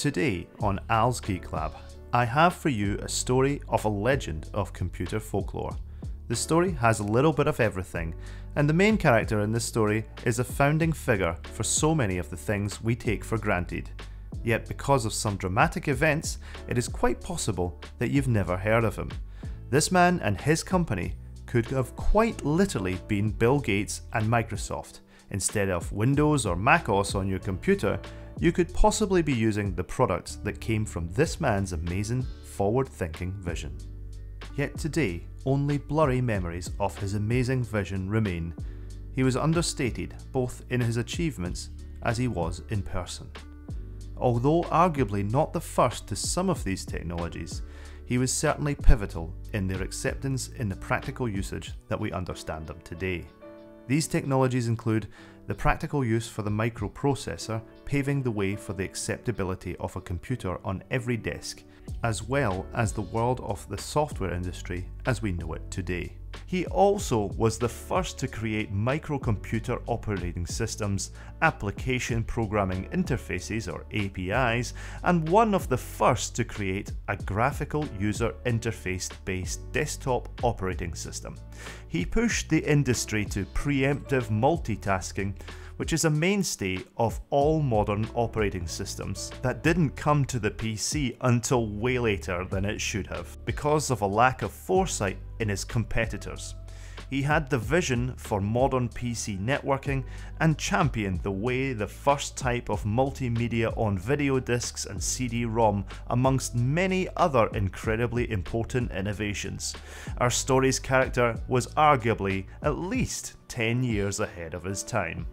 Today on Al's Geek Lab, I have for you a story of a legend of computer folklore. The story has a little bit of everything, and the main character in this story is a founding figure for so many of the things we take for granted. Yet because of some dramatic events, it is quite possible that you've never heard of him. This man and his company could have quite literally been Bill Gates and Microsoft. Instead of Windows or macOS on your computer, you could possibly be using the products that came from this man's amazing, forward-thinking vision. Yet today, only blurry memories of his amazing vision remain. He was understated both in his achievements as he was in person. Although arguably not the first to some of these technologies, he was certainly pivotal in their acceptance in the practical usage that we understand them today. These technologies include the practical use for the microprocessor, paving the way for the acceptability of a computer on every desk, as well as the world of the software industry as we know it today. He also was the first to create microcomputer operating systems, application programming interfaces or APIs, and one of the first to create a graphical user interface-based desktop operating system. He pushed the industry to preemptive multitasking, which is a mainstay of all modern operating systems that didn't come to the PC until way later than it should have, because of a lack of foresight in his competitors. He had the vision for modern PC networking and championed the way the first type of multimedia on video discs and CD-ROM, amongst many other incredibly important innovations. Our story's character was arguably at least 10 years ahead of his time.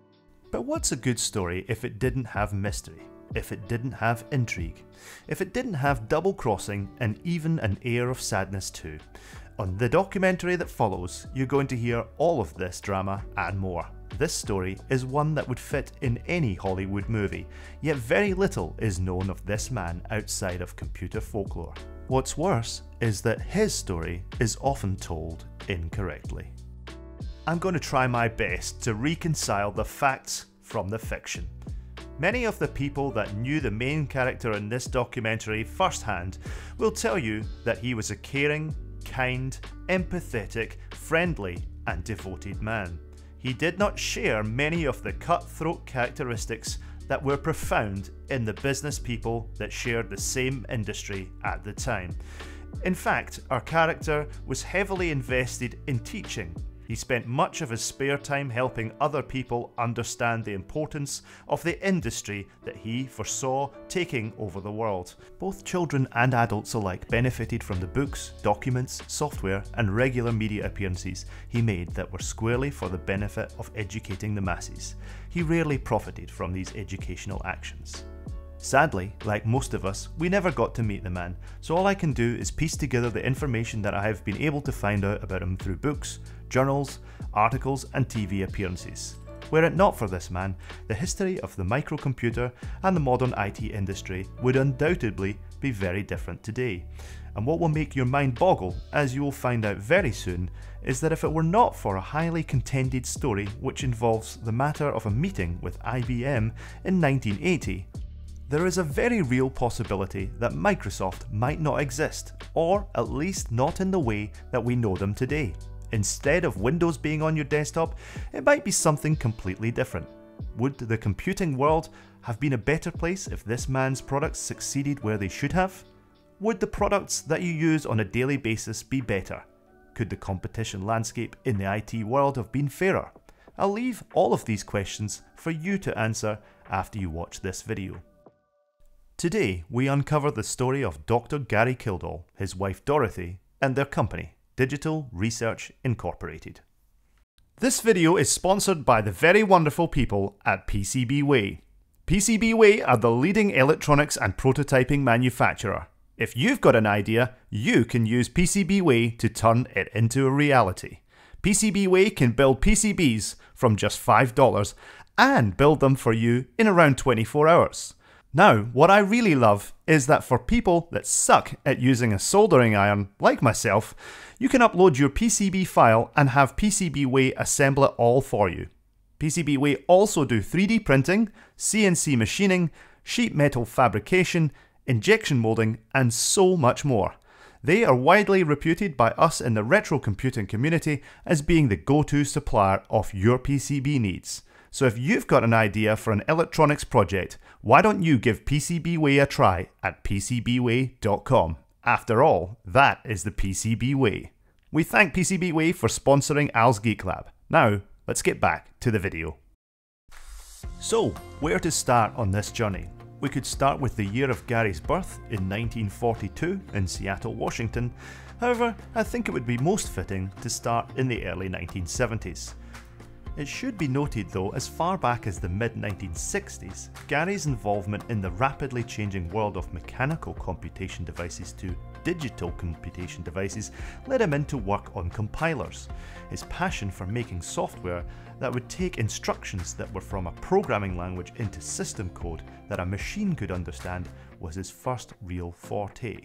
But what's a good story if it didn't have mystery, if it didn't have intrigue, if it didn't have double-crossing and even an air of sadness too? On the documentary that follows, you're going to hear all of this drama and more. This story is one that would fit in any Hollywood movie, yet very little is known of this man outside of computer folklore. What's worse is that his story is often told incorrectly. I'm going to try my best to reconcile the facts from the fiction. Many of the people that knew the main character in this documentary firsthand will tell you that he was a caring, kind, empathetic, friendly, and devoted man. He did not share many of the cutthroat characteristics that were profound in the business people that shared the same industry at the time. In fact, our character was heavily invested in teaching. He spent much of his spare time helping other people understand the importance of the industry that he foresaw taking over the world. Both children and adults alike benefited from the books, documents, software, and regular media appearances he made that were squarely for the benefit of educating the masses. He rarely profited from these educational actions. Sadly, like most of us, we never got to meet the man, so all I can do is piece together the information that I have been able to find out about him through books, journals, articles, and TV appearances. Were it not for this man, the history of the microcomputer and the modern IT industry would undoubtedly be very different today. And what will make your mind boggle, as you will find out very soon, is that if it were not for a highly contended story which involves the matter of a meeting with IBM in 1980, there is a very real possibility that Microsoft might not exist, or at least not in the way that we know them today. Instead of Windows being on your desktop, it might be something completely different. Would the computing world have been a better place if this man's products succeeded where they should have? Would the products that you use on a daily basis be better? Could the competition landscape in the IT world have been fairer? I'll leave all of these questions for you to answer after you watch this video. Today, we uncover the story of Dr. Gary Kildall, his wife Dorothy, and their company, Digital Research Incorporated. This video is sponsored by the very wonderful people at PCBWay. PCBWay are the leading electronics and prototyping manufacturer. If you've got an idea, you can use PCBWay to turn it into a reality. PCBWay can build PCBs from just $5 and build them for you in around 24 hours. Now, what I really love is that for people that suck at using a soldering iron, like myself, you can upload your PCB file and have PCBWay assemble it all for you. PCBWay also do 3D printing, CNC machining, sheet metal fabrication, injection molding, and so much more. They are widely reputed by us in the retro computing community as being the go-to supplier of your PCB needs. So if you've got an idea for an electronics project, why don't you give PCBWay a try at PCBWay.com? After all, that is the PCB way. We thank PCBWay for sponsoring Al's Geek Lab. Now, let's get back to the video. So, where to start on this journey? We could start with the year of Gary's birth in 1942 in Seattle, Washington. However, I think it would be most fitting to start in the early 1970s. It should be noted though, as far back as the mid-1960s, Gary's involvement in the rapidly changing world of mechanical computation devices to digital computation devices led him into work on compilers. His passion for making software that would take instructions that were from a programming language into system code that a machine could understand was his first real forte.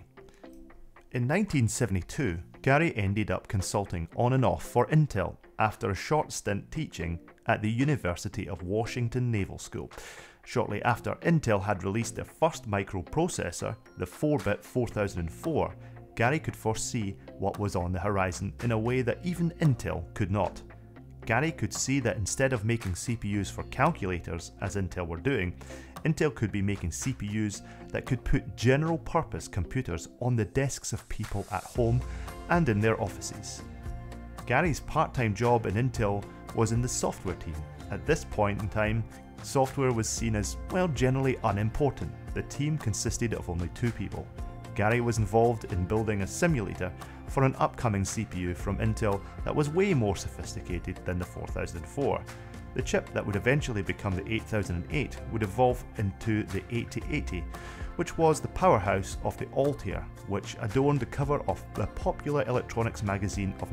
In 1972, Gary ended up consulting on and off for Intel after a short stint teaching at the University of Washington Naval School. Shortly after Intel had released their first microprocessor, the 4-bit 4004, Gary could foresee what was on the horizon in a way that even Intel could not. Gary could see that instead of making CPUs for calculators, as Intel were doing, Intel could be making CPUs that could put general-purpose computers on the desks of people at home and in their offices. Gary's part-time job in Intel was in the software team. At this point in time, software was seen as, well, generally unimportant. The team consisted of only 2 people. Gary was involved in building a simulator for an upcoming CPU from Intel that was way more sophisticated than the 4004. The chip that would eventually become the 8008 would evolve into the 8080, which was the powerhouse of the Altair, which adorned the cover of the popular electronics magazine of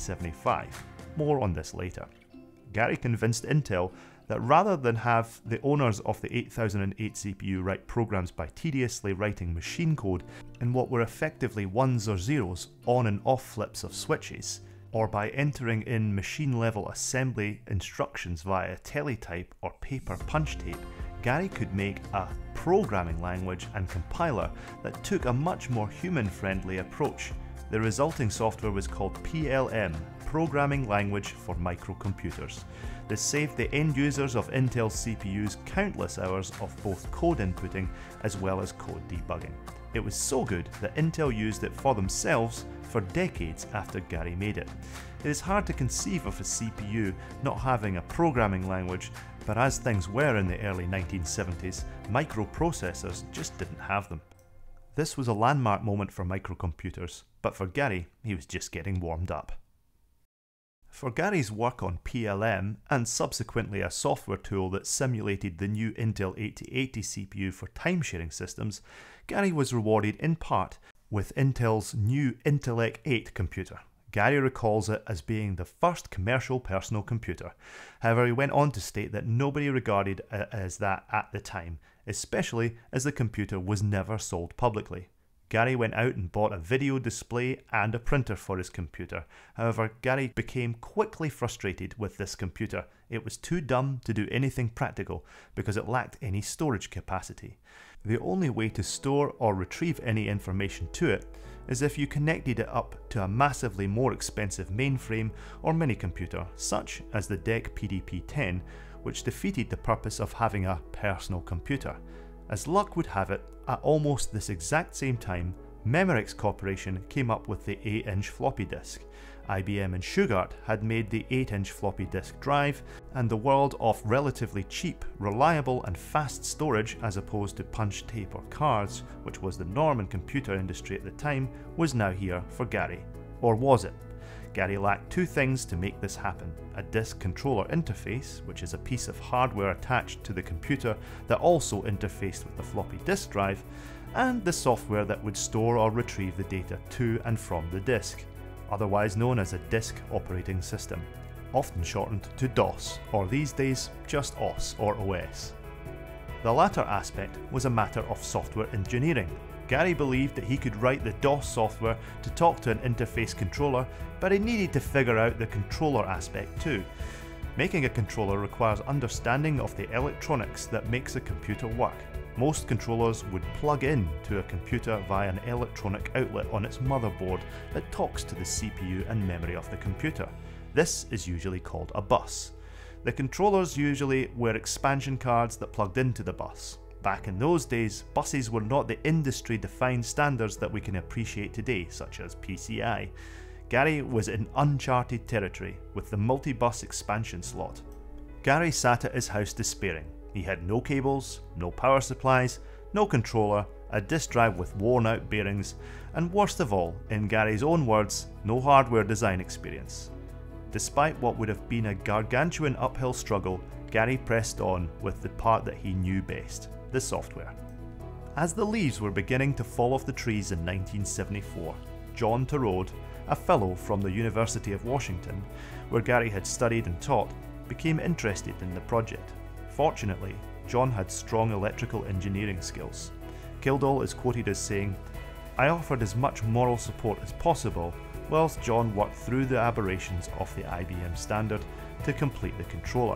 1975. More on this later. Gary convinced Intel that rather than have the owners of the 8008 CPU write programs by tediously writing machine code in what were effectively ones or zeros on and off flips of switches, or by entering in machine-level assembly instructions via teletype or paper punch tape, Gary could make a programming language and compiler that took a much more human-friendly approach. The resulting software was called PLM, Programming Language for Microcomputers. This saved the end users of Intel CPUs countless hours of both code inputting as well as code debugging. It was so good that Intel used it for themselves for decades after Gary made it. It is hard to conceive of a CPU not having a programming language, but as things were in the early 1970s, microprocessors just didn't have them. This was a landmark moment for microcomputers, but for Gary, he was just getting warmed up. For Gary's work on PLM, and subsequently a software tool that simulated the new Intel 8080 CPU for time-sharing systems, Gary was rewarded in part with Intel's new Intellect 8 computer. Gary recalls it as being the first commercial personal computer. However, he went on to state that nobody regarded it as that at the time, especially as the computer was never sold publicly. Gary went out and bought a video display and a printer for his computer. However, Gary became quickly frustrated with this computer. It was too dumb to do anything practical because it lacked any storage capacity. The only way to store or retrieve any information to it is if you connected it up to a massively more expensive mainframe or mini-computer, such as the DEC PDP-10, which defeated the purpose of having a personal computer. As luck would have it, at almost this exact same time, Memorex Corporation came up with the 8-inch floppy disk. IBM and Shugart had made the 8-inch floppy disk drive, and the world of relatively cheap, reliable and fast storage as opposed to punch tape or cards, which was the norm in computer industry at the time, was now here for Gary. Or was it? Gary lacked 2 things to make this happen: a disk controller interface, which is a piece of hardware attached to the computer that also interfaced with the floppy disk drive, and the software that would store or retrieve the data to and from the disk, otherwise known as a disk operating system, often shortened to DOS, or these days just OS or OS. The latter aspect was a matter of software engineering. Gary believed that he could write the DOS software to talk to an interface controller, but he needed to figure out the controller aspect too. Making a controller requires understanding of the electronics that makes a computer work. Most controllers would plug in to a computer via an electronic outlet on its motherboard that talks to the CPU and memory of the computer. This is usually called a bus. The controllers usually were expansion cards that plugged into the bus. Back in those days, buses were not the industry-defined standards that we can appreciate today, such as PCI. Gary was in uncharted territory with the multi-bus expansion slot. Gary sat at his house despairing. He had no cables, no power supplies, no controller, a disk drive with worn-out bearings, and worst of all, in Gary's own words, no hardware design experience. Despite what would have been a gargantuan uphill struggle, Gary pressed on with the part that he knew best, the software. As the leaves were beginning to fall off the trees in 1974, John Torode, a fellow from the University of Washington, where Gary had studied and taught, became interested in the project. Fortunately, John had strong electrical engineering skills. Kildall is quoted as saying, "I offered as much moral support as possible, whilst John worked through the aberrations of the IBM standard to complete the controller."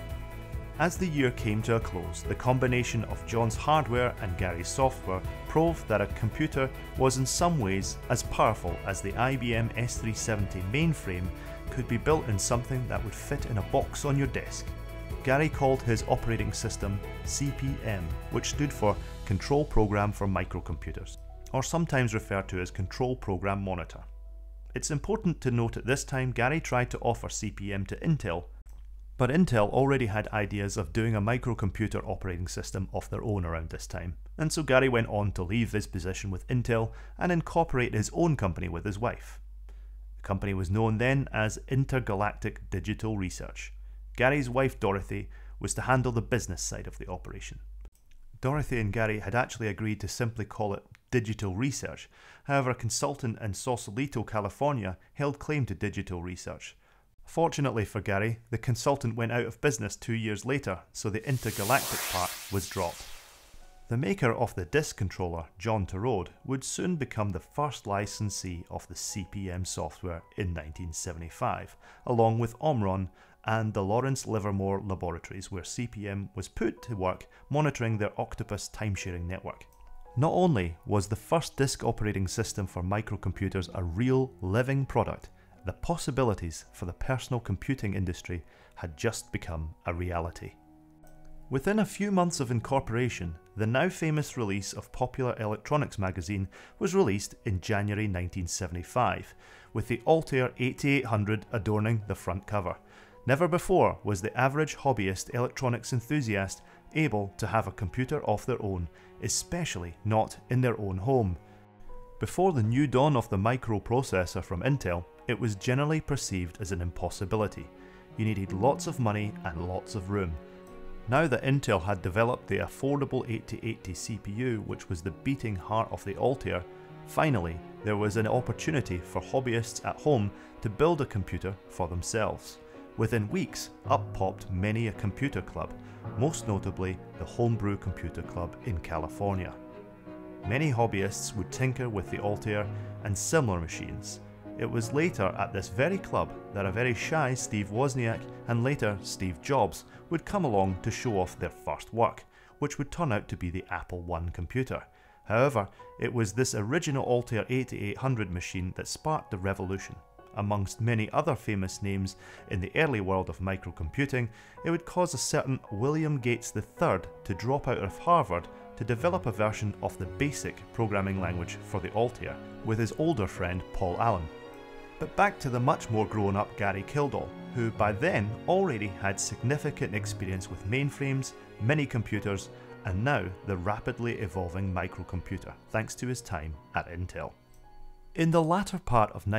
As the year came to a close, the combination of John's hardware and Gary's software proved that a computer was in some ways as powerful as the IBM S370 mainframe could be built in something that would fit in a box on your desk. Gary called his operating system CPM, which stood for Control Program for Microcomputers, or sometimes referred to as Control Program Monitor. It's important to note at this time Gary tried to offer CPM to Intel, but Intel already had ideas of doing a microcomputer operating system of their own around this time, and so Gary went on to leave his position with Intel and incorporate his own company with his wife. The company was known then as Intergalactic Digital Research. Gary's wife Dorothy was to handle the business side of the operation. Dorothy and Gary had actually agreed to simply call it Digital Research. However, a consultant in Sausalito, California held claim to Digital Research. Fortunately for Gary, the consultant went out of business 2 years later, so the intergalactic part was dropped. The maker of the disk controller, John Torode, would soon become the first licensee of the CPM software in 1975, along with Omron and the Lawrence Livermore Laboratories, where CPM was put to work monitoring their Octopus timesharing network. Not only was the first disk operating system for microcomputers a real, living product, the possibilities for the personal computing industry had just become a reality. Within a few months of incorporation, the now famous release of Popular Electronics magazine was released in January 1975, with the Altair 8800 adorning the front cover. Never before was the average hobbyist electronics enthusiast able to have a computer of their own, especially not in their own home. Before the new dawn of the microprocessor from Intel, it was generally perceived as an impossibility. You needed lots of money and lots of room. Now that Intel had developed the affordable 8080 CPU, which was the beating heart of the Altair, finally there was an opportunity for hobbyists at home to build a computer for themselves. Within weeks, up popped many a computer club, most notably the Homebrew Computer Club in California. Many hobbyists would tinker with the Altair and similar machines. It was later at this very club that a very shy Steve Wozniak and later Steve Jobs would come along to show off their first work, which would turn out to be the Apple I computer. However, it was this original Altair 8800 machine that sparked the revolution. Amongst many other famous names in the early world of microcomputing, it would cause a certain William Gates III to drop out of Harvard to develop a version of the BASIC programming language for the Altair with his older friend Paul Allen. But back to the much more grown-up Gary Kildall, who by then already had significant experience with mainframes, mini-computers, and now the rapidly evolving microcomputer, thanks to his time at Intel. In the latter part of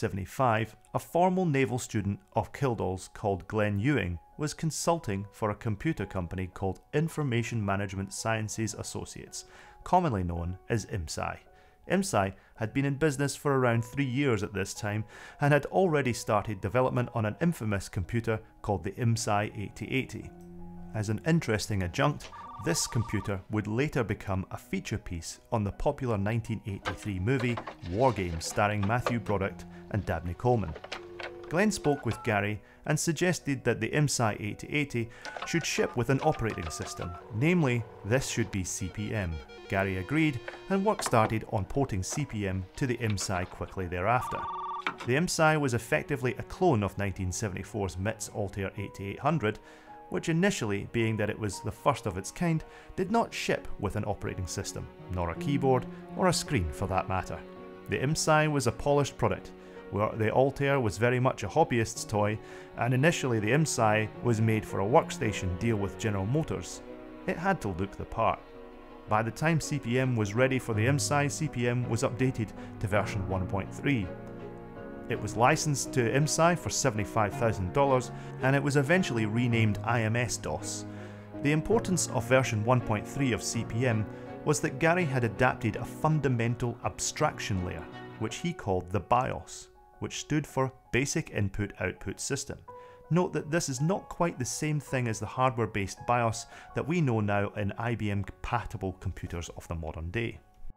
1975, a former naval student of Kildall's called Glenn Ewing was consulting for a computer company called Information Management Sciences Associates, commonly known as IMSI. IMSI had been in business for around 3 years at this time and had already started development on an infamous computer called the IMSI 8080. As an interesting adjunct, this computer would later become a feature piece on the popular 1983 movie War Games starring Matthew Broderick and Dabney Coleman. Glenn spoke with Gary and suggested that the IMSI 8080 should ship with an operating system, namely, this should be CP/M. Gary agreed, and work started on porting CP/M to the IMSI quickly thereafter. The IMSI was effectively a clone of 1974's MIT's Altair 8800, which initially, being that it was the first of its kind, did not ship with an operating system, nor a keyboard, or a screen for that matter. The IMSI was a polished product, where the Altair was very much a hobbyist's toy, and initially the IMSI was made for a workstation deal with General Motors. It had to look the part. By the time CP/M was ready for the IMSI, CP/M was updated to version 1.3. It was licensed to IMSI for $75,000 and it was eventually renamed IMS-DOS. The importance of version 1.3 of CP/M was that Gary had adapted a fundamental abstraction layer, which he called the BIOS, which stood for Basic Input-Output System. Note that this is not quite the same thing as the hardware-based BIOS that we know now in IBM-compatible computers of the modern day.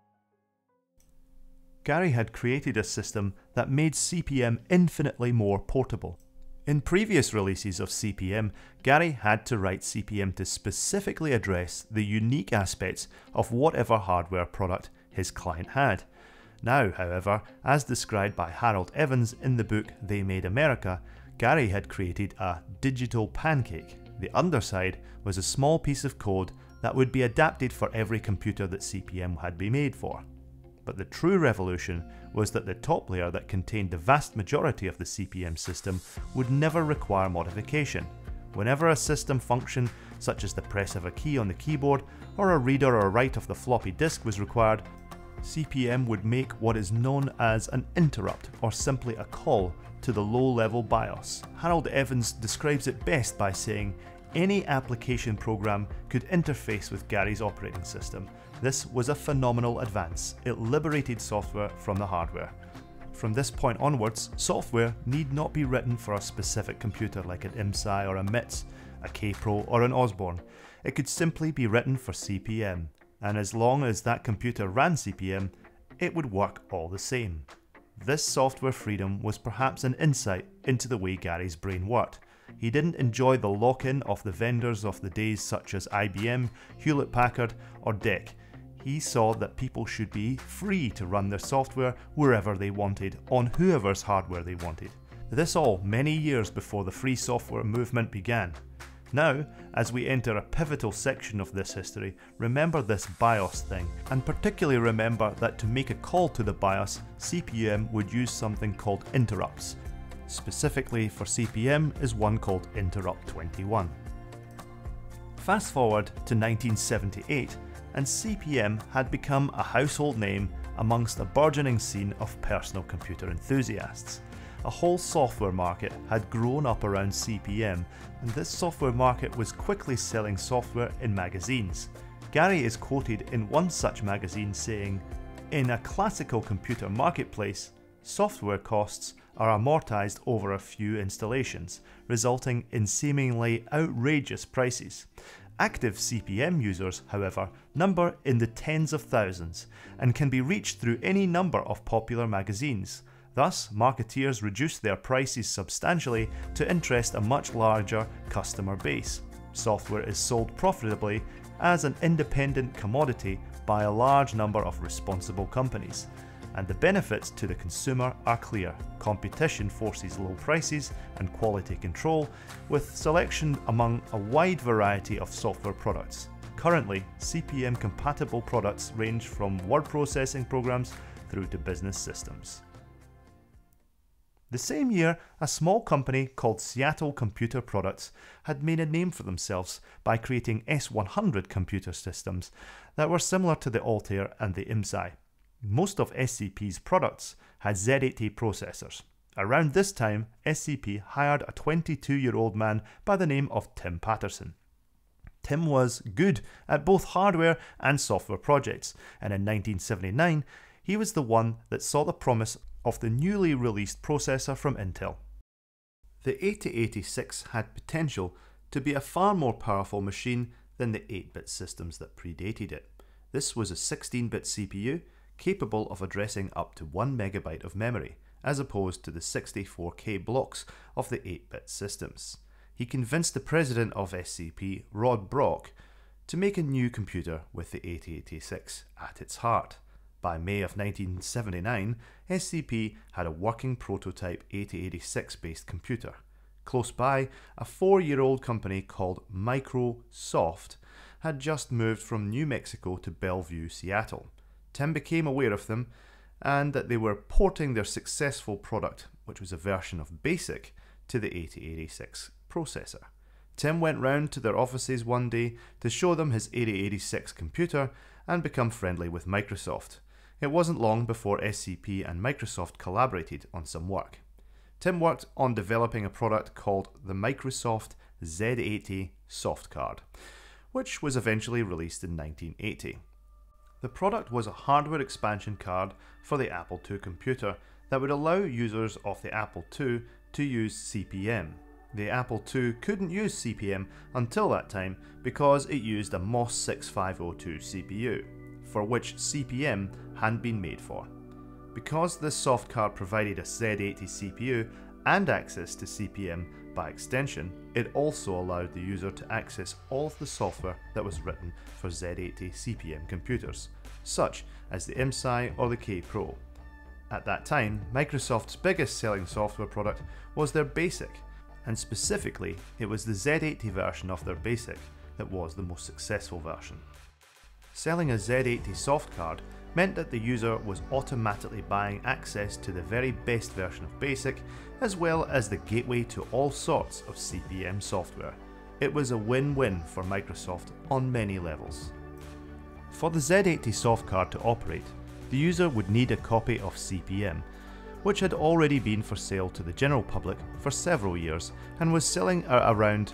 Gary had created a system that made CP/M infinitely more portable. In previous releases of CP/M, Gary had to write CP/M to specifically address the unique aspects of whatever hardware product his client had. Now, however, as described by Harold Evans in the book They Made America, Gary had created a digital pancake. The underside was a small piece of code that would be adapted for every computer that CP/M had been made for. But the true revolution was that the top layer that contained the vast majority of the CP/M system would never require modification. Whenever a system function, such as the press of a key on the keyboard or a reader or write of the floppy disk was required, CP/M would make what is known as an interrupt, or simply a call to the low-level BIOS. Harold Evans describes it best by saying, any application program could interface with Gary's operating system. This was a phenomenal advance. It liberated software from the hardware. From this point onwards, software need not be written for a specific computer like an IMSI or a MITS, a K-Pro or an Osborne. It could simply be written for CP/M, and as long as that computer ran CP/M, it would work all the same. This software freedom was perhaps an insight into the way Gary's brain worked. He didn't enjoy the lock-in of the vendors of the days such as IBM, Hewlett-Packard or DEC. He saw that people should be free to run their software wherever they wanted, on whoever's hardware they wanted. This all many years before the free software movement began. Now, as we enter a pivotal section of this history, remember this BIOS thing, and particularly remember that to make a call to the BIOS, CP/M would use something called interrupts. Specifically for CP/M is one called Interrupt 21. Fast forward to 1978, and CP/M had become a household name amongst a burgeoning scene of personal computer enthusiasts. A whole software market had grown up around CP/M, and this software market was quickly selling software in magazines. Gary is quoted in one such magazine saying, "In a classical computer marketplace, software costs are amortized over a few installations, resulting in seemingly outrageous prices. Active CP/M users, however, number in the tens of thousands and can be reached through any number of popular magazines. Thus, marketeers reduce their prices substantially to interest a much larger customer base. Software is sold profitably as an independent commodity by a large number of responsible companies. And the benefits to the consumer are clear. Competition forces low prices and quality control, with selection among a wide variety of software products. Currently, CP/M compatible products range from word processing programs through to business systems." The same year, a small company called Seattle Computer Products had made a name for themselves by creating S100 computer systems that were similar to the Altair and the IMSI. Most of SCP's products had Z80 processors. Around this time, SCP hired a 22-year-old man by the name of Tim Patterson. Tim was good at both hardware and software projects, and in 1979, he was the one that saw the promise of the newly released processor from Intel. The 8086 had potential to be a far more powerful machine than the 8-bit systems that predated it. This was a 16-bit CPU, capable of addressing up to 1 megabyte of memory, as opposed to the 64K blocks of the 8-bit systems. He convinced the president of SCP, Rod Brock, to make a new computer with the 8086 at its heart. By May of 1979, SCP had a working prototype 8086-based computer. Close by, a 4-year-old company called Microsoft had just moved from New Mexico to Bellevue, Seattle. Tim became aware of them and that they were porting their successful product, which was a version of BASIC, to the 8086 processor. Tim went round to their offices one day to show them his 8086 computer and become friendly with Microsoft. It wasn't long before SCP and Microsoft collaborated on some work. Tim worked on developing a product called the Microsoft Z80 soft card, which was eventually released in 1980. The product was a hardware expansion card for the Apple II computer that would allow users of the Apple II to use CP/M. The Apple II couldn't use CP/M until that time because it used a MOS 6502 CPU, for which CP/M hadn't been made for. Because this soft card provided a Z80 CPU and access to CP/M by extension, it also allowed the user to access all of the software that was written for Z80 CP/M computers, such as the MSI or the K Pro. At that time, Microsoft's biggest selling software product was their BASIC, and specifically, it was the Z80 version of their BASIC that was the most successful version. Selling a Z80 soft card meant that the user was automatically buying access to the very best version of BASIC, as well as the gateway to all sorts of CP/M software. It was a win-win for Microsoft on many levels. For the Z80 soft card to operate, the user would need a copy of CP/M, which had already been for sale to the general public for several years and was selling at around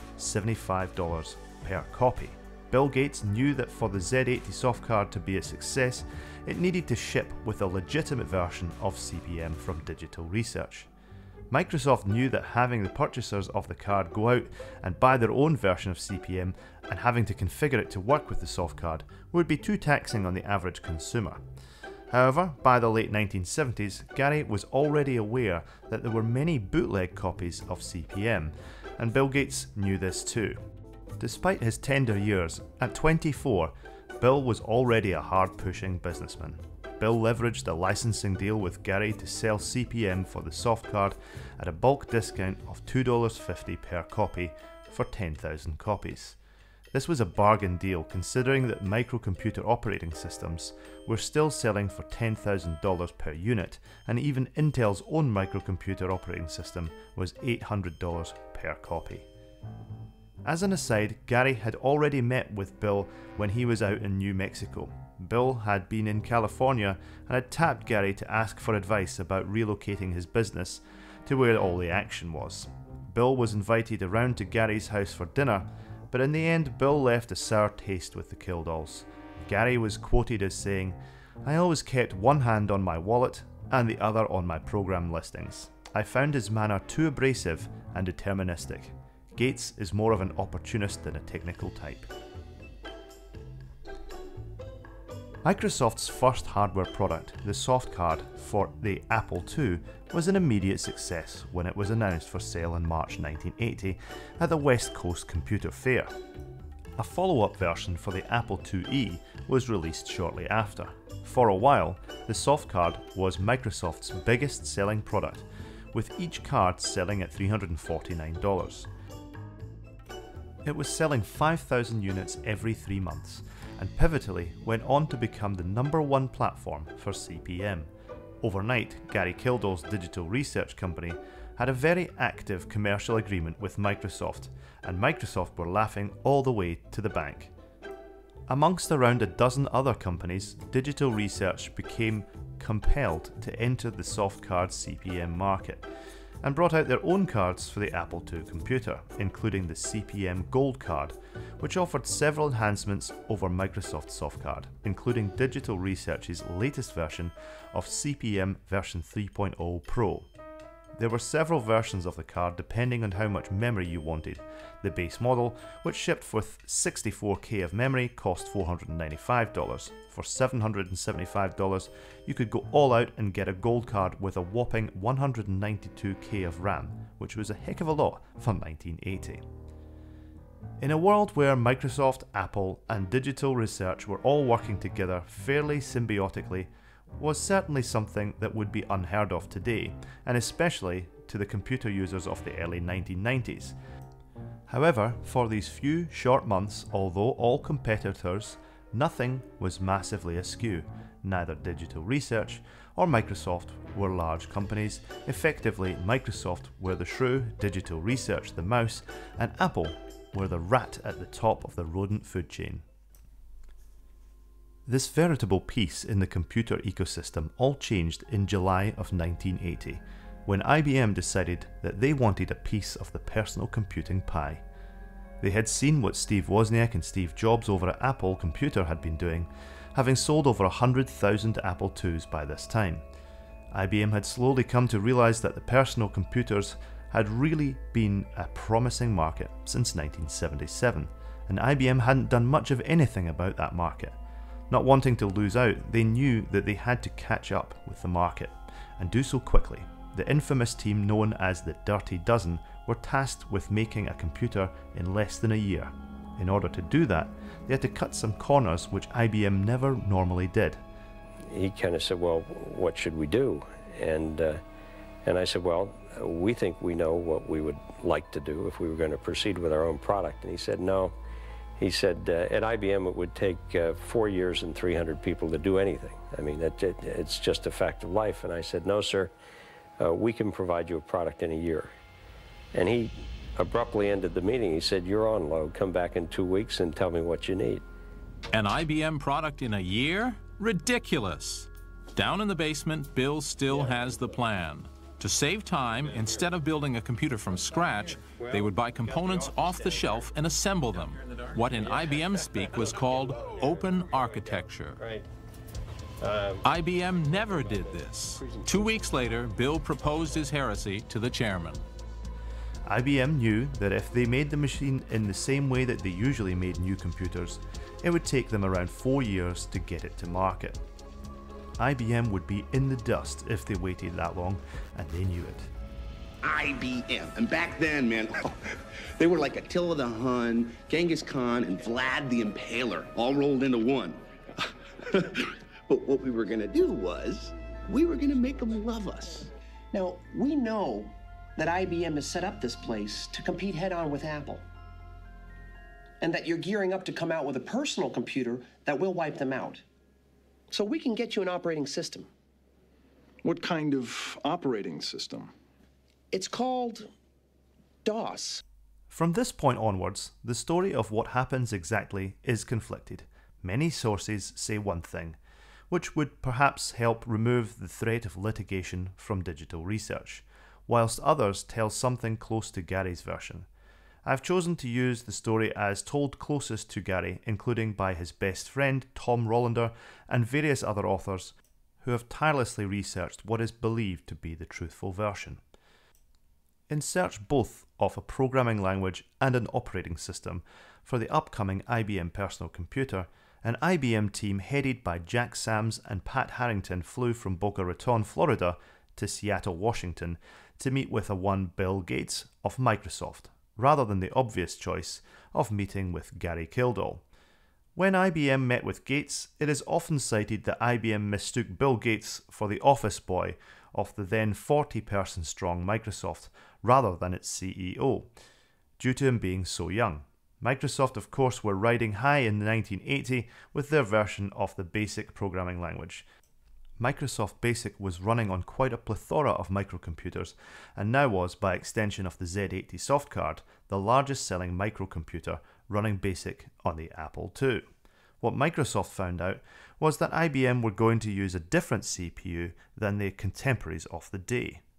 $75 per copy. Bill Gates knew that for the Z80 soft card to be a success, it needed to ship with a legitimate version of CP/M from Digital Research. Microsoft knew that having the purchasers of the card go out and buy their own version of CP/M and having to configure it to work with the soft card would be too taxing on the average consumer. However, by the late 1970s, Gary was already aware that there were many bootleg copies of CP/M, and Bill Gates knew this too. Despite his tender years, at 24, Bill was already a hard-pushing businessman. Bill leveraged a licensing deal with Gary to sell CP/M for the soft card at a bulk discount of $2.50 per copy for 10,000 copies. This was a bargain deal considering that microcomputer operating systems were still selling for $10,000 per unit, and even Intel's own microcomputer operating system was $800 per copy. As an aside, Gary had already met with Bill when he was out in New Mexico. Bill had been in California and had tapped Gary to ask for advice about relocating his business to where all the action was. Bill was invited around to Gary's house for dinner, but in the end Bill left a sour taste with the Kildalls. Gary was quoted as saying, "I always kept one hand on my wallet and the other on my program listings. I found his manner too abrasive and deterministic. Gates is more of an opportunist than a technical type." Microsoft's first hardware product, the soft card for the Apple II, was an immediate success when it was announced for sale in March 1980 at the West Coast Computer Fair. A follow-up version for the Apple IIe was released shortly after. For a while, the soft card was Microsoft's biggest selling product, with each card selling at $349. It was selling 5,000 units every 3 months, and pivotally went on to become the #1 platform for CP/M. Overnight, Gary Kildall's Digital Research company had a very active commercial agreement with Microsoft, and Microsoft were laughing all the way to the bank. Amongst around a dozen other companies, Digital Research became compelled to enter the soft card CP/M market, and brought out their own cards for the Apple II computer, including the CP/M Gold card, which offered several enhancements over Microsoft's soft card, including Digital Research's latest version of CP/M version 3.0 Pro. There were several versions of the card depending on how much memory you wanted. The base model, which shipped with 64K of memory, cost $495. For $775, you could go all out and get a gold card with a whopping 192K of RAM, which was a heck of a lot for 1980. In a world where Microsoft, Apple, and digital research were all working together fairly symbiotically, was certainly something that would be unheard of today, and especially to the computer users of the early 1990s. However, for these few short months, although all competitors, nothing was massively askew. Neither digital research or Microsoft were large companies. Effectively, Microsoft were the shrew, digital research the mouse, and Apple were the rat at the top of the rodent food chain. This veritable peace in the computer ecosystem all changed in July of 1980, when IBM decided that they wanted a piece of the personal computing pie. They had seen what Steve Wozniak and Steve Jobs over at Apple Computer had been doing, having sold over 100,000 Apple IIs by this time. IBM had slowly come to realize that the personal computers had really been a promising market since 1977, and IBM hadn't done much of anything about that market. Not wanting to lose out, they knew that they had to catch up with the market, and do so quickly. The infamous team known as the Dirty Dozen were tasked with making a computer in less than a year. In order to do that, they had to cut some corners which IBM never normally did. He kind of said, well, what should we do? And I said, well, we think we know what we would like to do if we were going to proceed with our own product. And he said, no. He said, at IBM it would take 4 years and 300 people to do anything. I mean, it's just a fact of life. And I said, no, sir, we can provide you a product in a year. And he abruptly ended the meeting. He said, you're on load. Come back in 2 weeks and tell me what you need. An IBM product in a year? Ridiculous. Down in the basement, Bill still has the plan. To save time, instead of building a computer from scratch, they would buy components off the shelf and assemble them. What in IBM speak was called open architecture. IBM never did this. 2 weeks later, Bill proposed his heresy to the chairman. IBM knew that if they made the machine in the same way that they usually made new computers, it would take them around 4 years to get it to market. IBM would be in the dust if they waited that long, and they knew it. IBM, and back then, man, they were like Attila the Hun, Genghis Khan, and Vlad the Impaler, all rolled into one. But what we were gonna do was, we were gonna make them love us. Now, we know that IBM has set up this place to compete head-on with Apple, and that you're gearing up to come out with a personal computer that will wipe them out. So we can get you an operating system. What kind of operating system? It's called DOS. From this point onwards, the story of what happens exactly is conflicted. Many sources say one thing, which would perhaps help remove the threat of litigation from digital research, whilst others tell something close to Gary's version. I've chosen to use the story as told closest to Gary, including by his best friend Tom Rollander and various other authors who have tirelessly researched what is believed to be the truthful version. In search both of a programming language and an operating system for the upcoming IBM personal computer, an IBM team headed by Jack Sams and Pat Harrington flew from Boca Raton, Florida to Seattle, Washington to meet with a one Bill Gates of Microsoft, rather than the obvious choice of meeting with Gary Kildall. When IBM met with Gates, it is often cited that IBM mistook Bill Gates for the office boy of the then 40-person strong Microsoft, rather than its CEO, due to him being so young. Microsoft, of course, were riding high in 1980 with their version of the BASIC programming language. Microsoft BASIC was running on quite a plethora of microcomputers, and now was, by extension of the Z80 soft card, the largest selling microcomputer running BASIC on the Apple II. What Microsoft found out was that IBM were going to use a different CPU than their contemporaries of the day.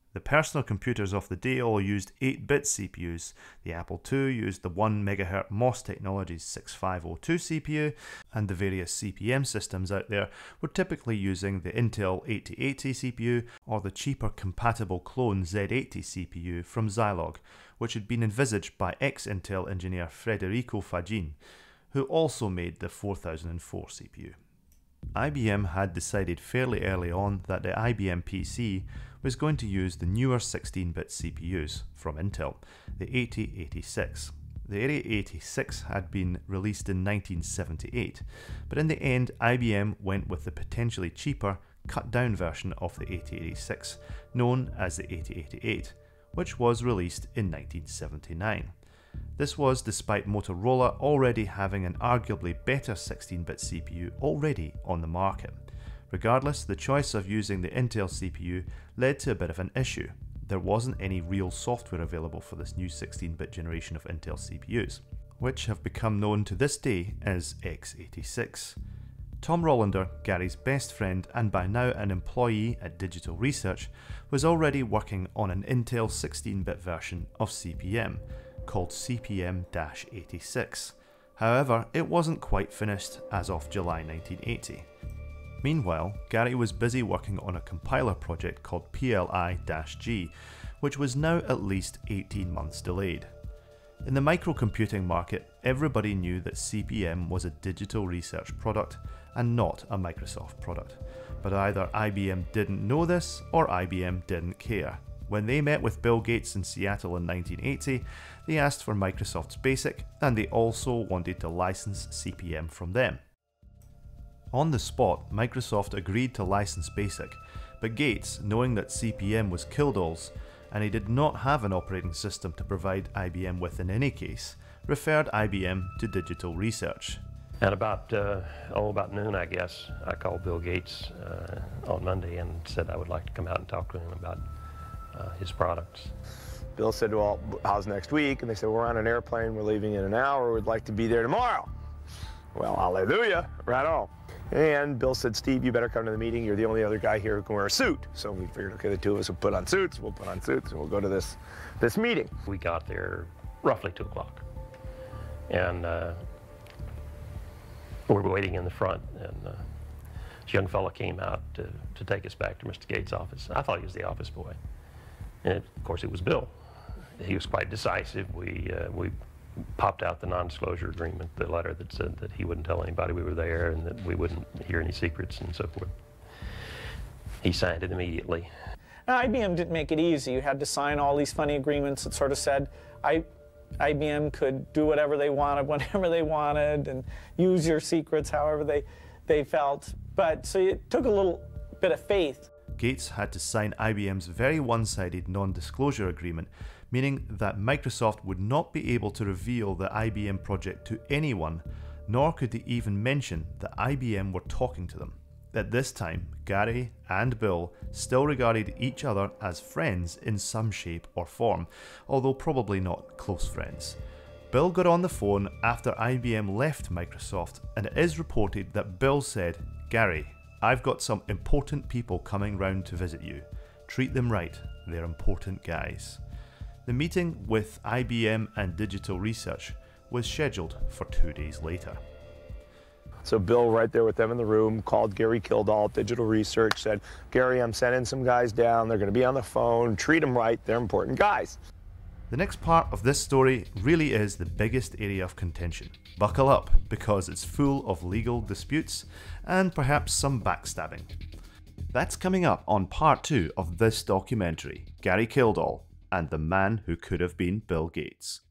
The personal computers of the day all used 8-bit CPUs. The Apple II used the 1 MHz MOS Technologies 6502 CPU, and the various CP/M systems out there were typically using the Intel 8080 CPU or the cheaper compatible clone Z80 CPU from Zilog, which had been envisaged by ex-Intel engineer Federico Fagin, who also made the 4004 CPU. IBM had decided fairly early on that the IBM PC was going to use the newer 16-bit CPUs from Intel, the 8086. The 8086 had been released in 1978, but in the end IBM went with the potentially cheaper, cut-down version of the 8086, known as the 8088, which was released in 1979. This was despite Motorola already having an arguably better 16-bit CPU already on the market. Regardless, the choice of using the Intel CPU led to a bit of an issue. There wasn't any real software available for this new 16-bit generation of Intel CPUs, which have become known to this day as x86. Tom Rollander, Gary's best friend and by now an employee at Digital Research, was already working on an Intel 16-bit version of CP/M, called CP/M-86. However, it wasn't quite finished as of July 1980. Meanwhile, Gary was busy working on a compiler project called PLI-G, which was now at least 18 months delayed. In the microcomputing market, everybody knew that CP/M was a Digital Research product and not a Microsoft product, but either IBM didn't know this or IBM didn't care. When they met with Bill Gates in Seattle in 1980, they asked for Microsoft's BASIC, and they also wanted to license CP/M from them. On the spot, Microsoft agreed to license BASIC, but Gates, knowing that CP/M was Kildall's, and he did not have an operating system to provide IBM with in any case, referred IBM to Digital Research. And about noon, I guess, I called Bill Gates on Monday and said I would like to come out and talk to him about his products. Bill said, well, how's next week? And they said, we're on an airplane, we're leaving in an hour, we'd like to be there tomorrow. Well, hallelujah, right on. And Bill said, Steve, you better come to the meeting. You're the only other guy here who can wear a suit. So we figured, okay, the two of us will put on suits, we'll and we'll go to this meeting. We got there roughly 2 o'clock. And we were waiting in the front, and this young fellow came out to take us back to Mr. Gates' office. I thought he was the office boy. And of course, it was Bill. He was quite decisive. We popped out the non-disclosure agreement, the letter that said that he wouldn't tell anybody we were there and that we wouldn't hear any secrets and so forth. He signed it immediately. Now, IBM didn't make it easy. You had to sign all these funny agreements that sort of said IBM could do whatever they wanted, whenever they wanted, and use your secrets however they felt. But so it took a little bit of faith. Gates had to sign IBM's very one-sided non-disclosure agreement, meaning that Microsoft would not be able to reveal the IBM project to anyone, nor could they even mention that IBM were talking to them. At this time, Gary and Bill still regarded each other as friends in some shape or form, although probably not close friends. Bill got on the phone after IBM left Microsoft, and it is reported that Bill said, "Gary, I've got some important people coming round to visit you. Treat them right, they're important guys." The meeting with IBM and Digital Research was scheduled for 2 days later. So Bill, right there with them in the room, called Gary Kildall, Digital Research, said, Gary, I'm sending some guys down. They're going to be on the phone. Treat them right. They're important guys. The next part of this story really is the biggest area of contention. Buckle up, because it's full of legal disputes and perhaps some backstabbing. That's coming up on part 2 of this documentary, Gary Kildall and the Man Who Could Have Been Bill Gates.